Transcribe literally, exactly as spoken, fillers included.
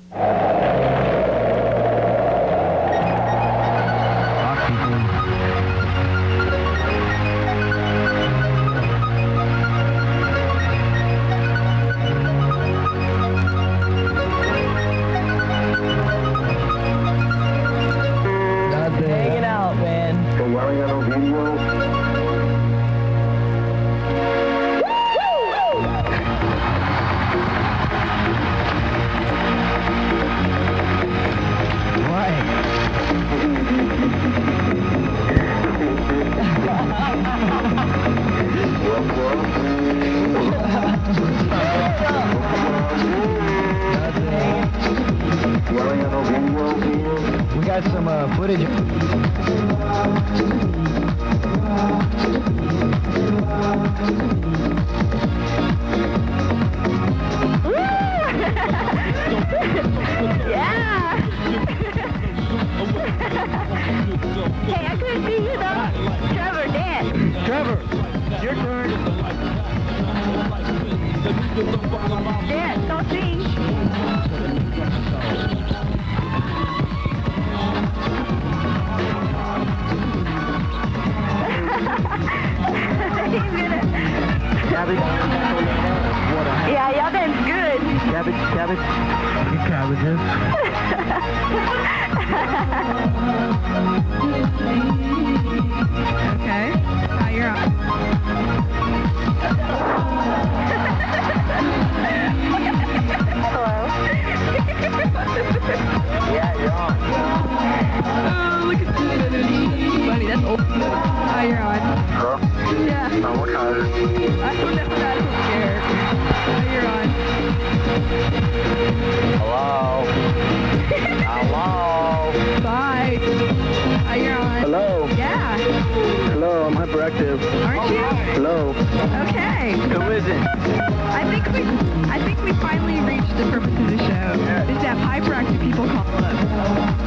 We got some uh, footage. Yeah! Hey, I couldn't see you though. Trevor, Dan. Trevor, your turn. Dan, don't sing. He's gonna... Cabbage. Yeah, y'all done good. Cabbage, cabbage. Cabbages. Okay. Now you're on. Hello. Yeah, you're on. Oh, look at this. Funny, that's old. Oh, you're on. Hello? Yeah. Oh, what kind? I don't know, I don't care. Oh, you're on. Hello? Hello? Bye. Oh, you're on. Hello? Yeah. Hello, I'm hyperactive. Aren't you? Hello? Okay. Who is it? I think we, I think we finally reached the purpose of the show. Is to have hyperactive people call us.